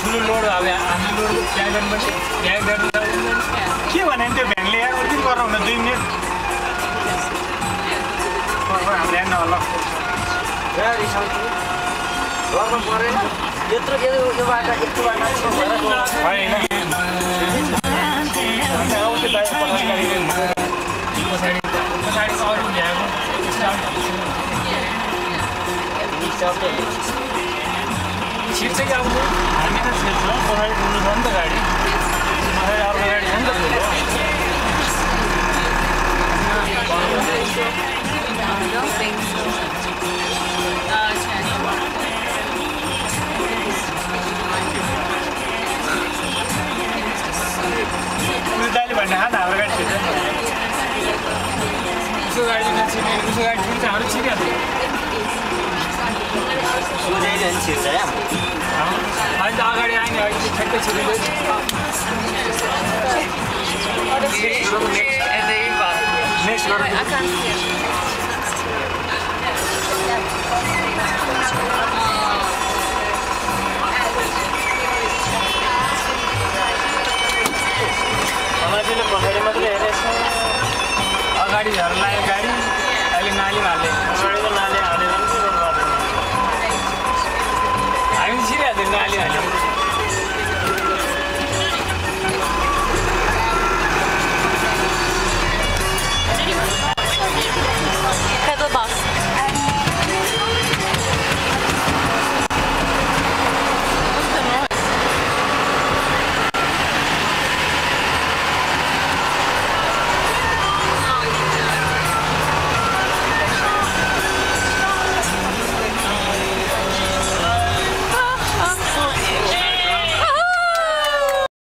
ठुलो लोड अब हामी लोड त्यहाँ गर्नुपर्छ त्यहाँ गर्नु के भने त्यो भ्यानले यार कति गर्नु हुन 2 मिनेट हामीलाई नलग गाडी साउथी गर्नु परेन यत्रो यो बाटो यत्रो बाटो होइन आउँछ दाइ पछाडि अरू ल्याएको छिट चाहिँ आउँछ हामी त छिट्छौँ पछाडि कुद्नु छ नि त गाडी पछाडि अर्को गाडी छ नि त ठुलो दाइले भन्ने खान हाम्रो गाडी छिट्छ उसको गाडी नछिने उसको गाडी छिट्छ हाम्रो छिटिहाल्छ छिर्छ या अहिले त अगाडि आइने अहिले ठ्याक्कै छिरिँदैछ नेक्स्ट गरौँ अगाडिले पछाडि मात्रै हेरेछ अगाडि झर लाग्यो गाडी अहिले नालीमा हाल्ने अगाडि त नाली हालेर पनि हामी छिरिहाल्थ्यो नाली हाल्यो